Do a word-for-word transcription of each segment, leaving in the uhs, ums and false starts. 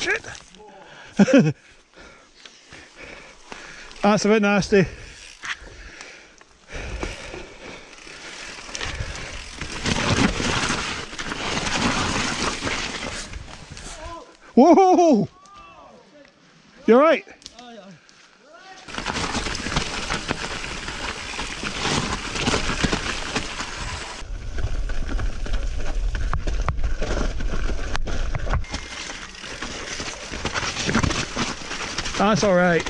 Shit! That's a bit nasty. Whoa! You alright? That's alright.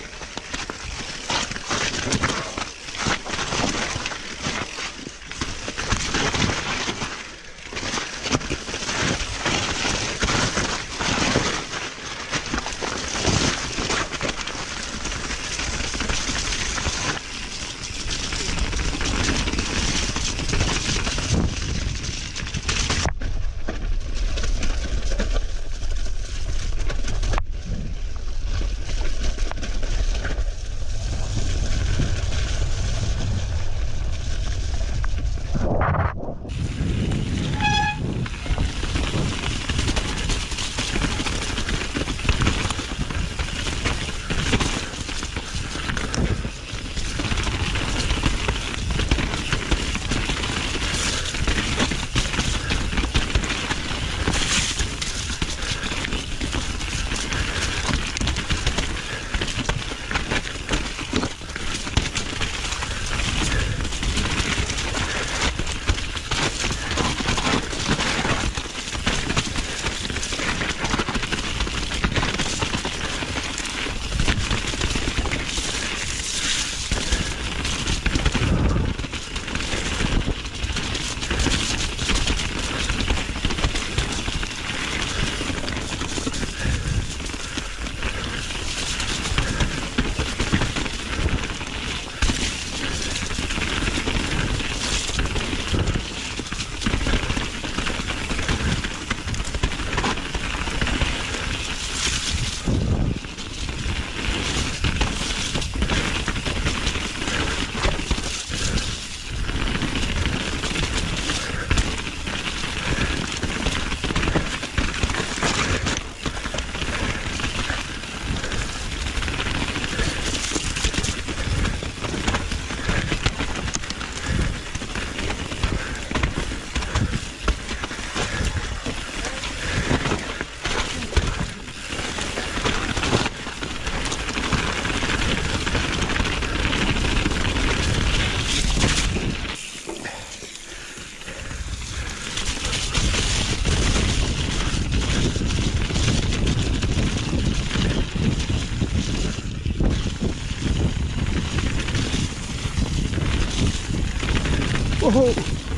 Whoa!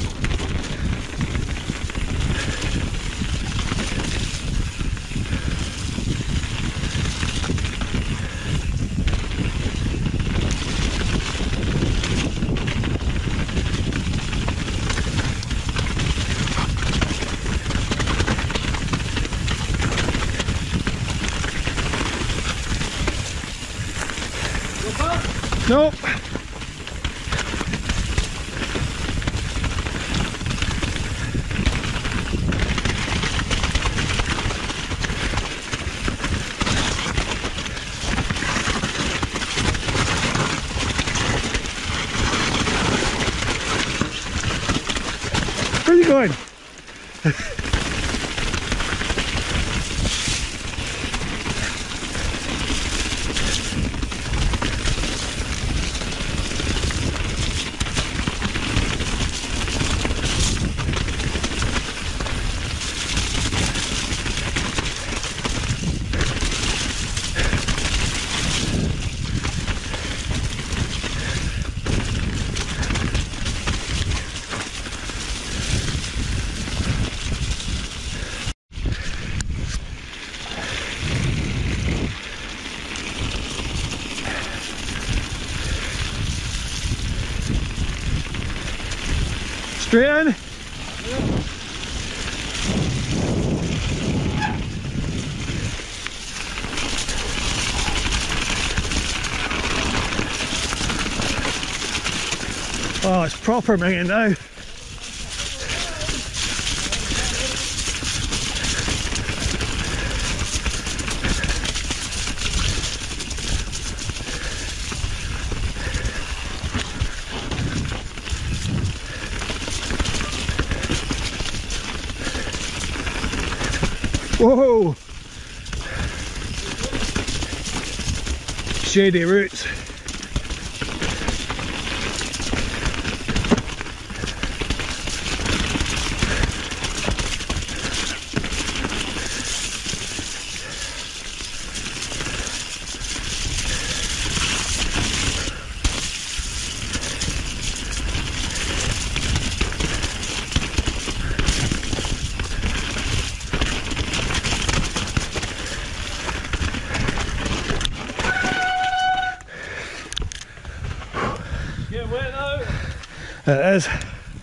Nope. Where are you going? Straight in? Yeah. Oh, it's proper minging now. shady routes. Getting wet now? It is.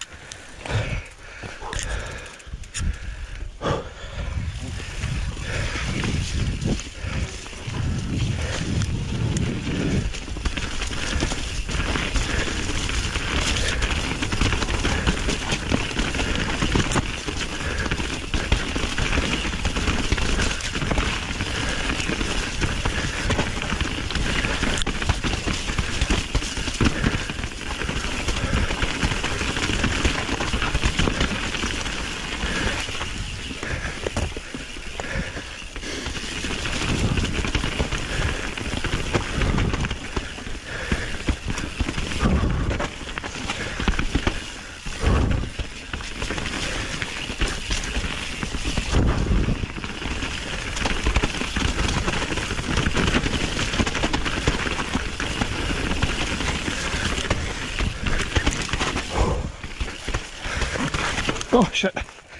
Oh shit.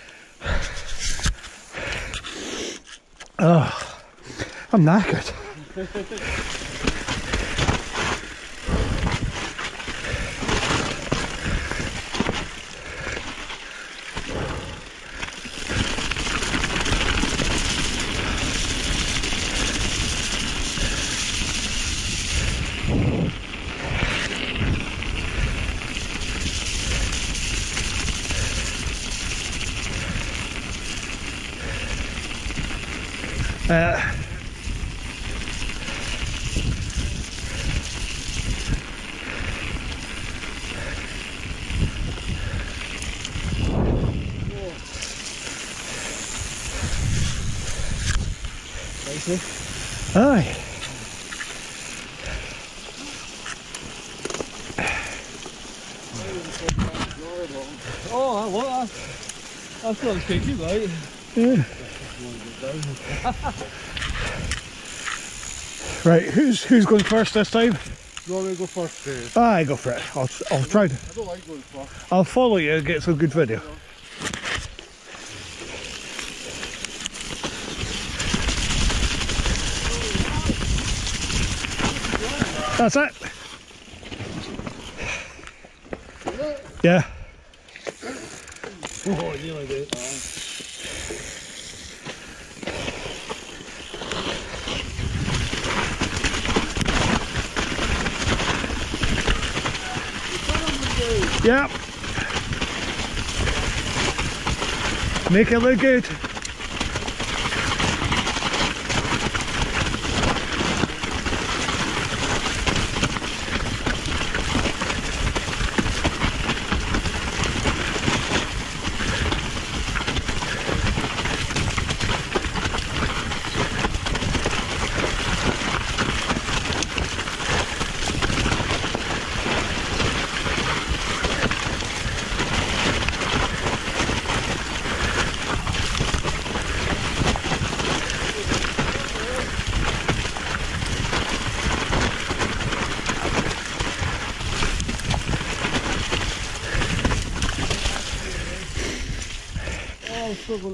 Oh, I'm knackered. Uh, Aye. Oh, what? That's, that's what I was thinking, right? Yeah. Right, who's who's going first this time? You want me to go first, Dave? Aye, go for it. I'll I'll try. I don't like going first. I'll follow you and get some good video. That's it. Yeah. Oh, you like it. Yep. Make it look good. Stop.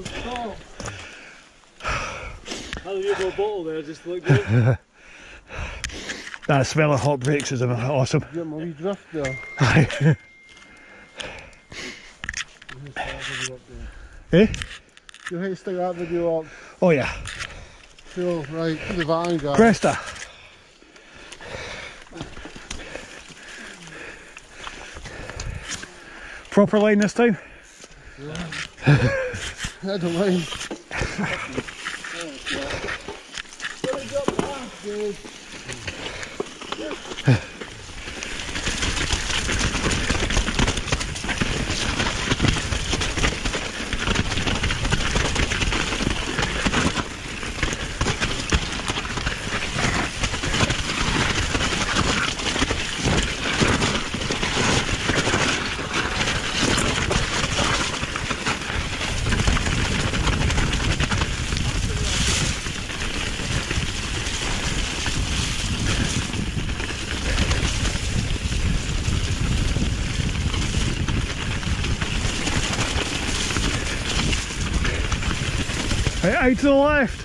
How do you go bottle there? Just look good. That smell of hot brakes is awesome. Get my wee drift there. Aye. Eh? You hate to stick that video up. Oh yeah. Cool, right, to the van guy. Cresta. Proper line this time? Yeah. I don't mind. Out to the left.